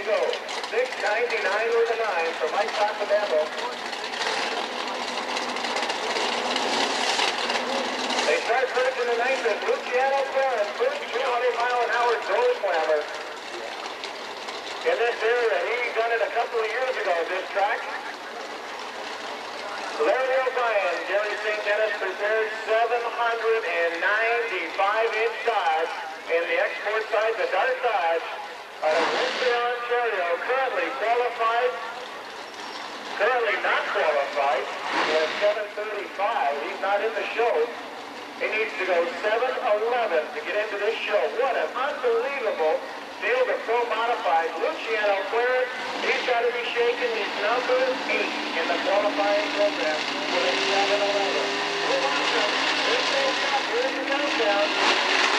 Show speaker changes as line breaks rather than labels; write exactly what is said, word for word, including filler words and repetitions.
go. six ninety-nine with a nine for Mike Papadamo. They start first in the ninth with Luciano Clarence, first two hundred mile an hour door slammer. In this area, he done it a couple of years ago, this track. Larry O'Brien, Gary Saint Dennis prepared seven hundred ninety-five inch Dodge in the export side, the Dart Dodge, out of Windsor, Ontario, currently qualified, currently not qualified, at seven thirty-five. He's not in the show. He needs to go seven eleven to get into this show. What an unbelievable field of pro modified. Luciano Clarence, he's got to be shaking. He's number eight in the qualifying program for the seven eleven. We'll watch him. Here's the countdown.